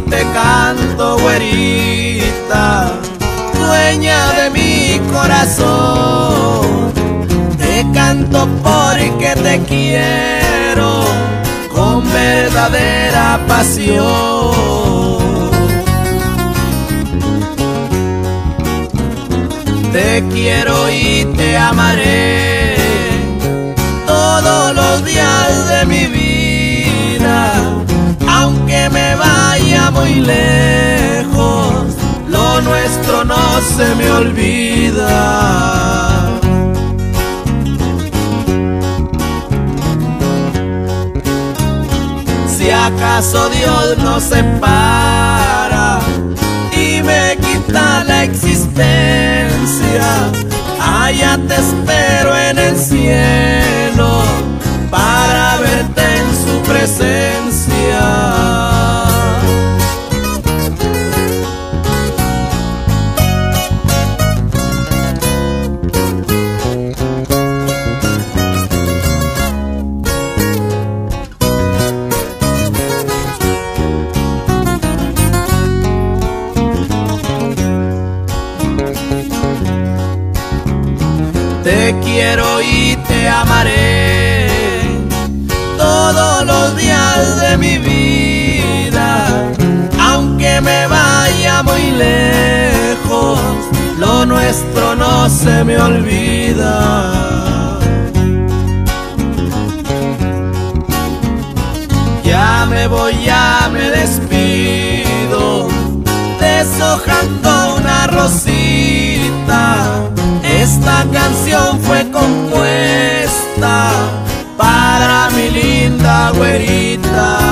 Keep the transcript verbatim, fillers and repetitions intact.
te canto, güerita, dueña de mi corazón. Te canto porque te quiero con verdadera pasión. Te quiero y te amaré todos los días de mi vida, aunque me vaya muy lejos, lo nuestro no se me olvida. Si acaso Dios nos separa y me quita la existencia, allá te espero en el cielo para verte en su presencia. Te quiero y te amaré todos los días de mi vida, aunque me vaya muy lejos, lo nuestro no se me olvida. Ya me voy, ya me despido, deshojando una rosita. Esta canción fue compuesta para mi linda güerita.